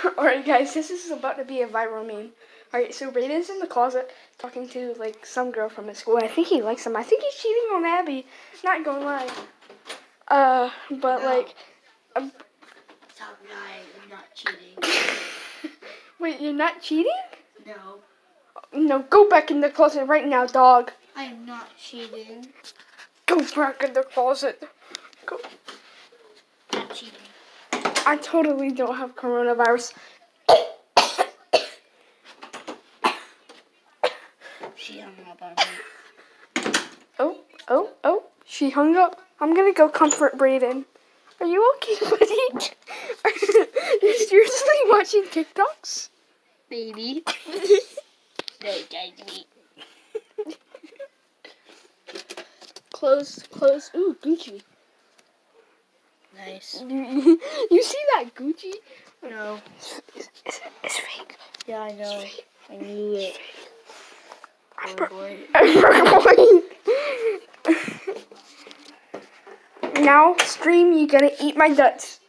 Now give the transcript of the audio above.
Alright guys, this is about to be a viral meme. Alright, so Brayden's in the closet talking to like some girl from his school. I think he likes him. I think he's cheating on Abby. Not gonna lie. But no. like Stop lying, I'm not cheating. wait, you're not cheating? No. No, go back in the closet right now, dog. I am not cheating. Go back in the closet. Go. Not cheating. I totally don't have coronavirus. She hung up on me. Oh, she hung up. I'm gonna go comfort Brayden. Are you okay, buddy? Are you seriously watching TikToks? Baby. Don't judge me. Close. Ooh, Gucci. Nice. You see that Gucci? No. It's fake. Yeah, I know. I knew it. Now, stream, you gotta eat my guts.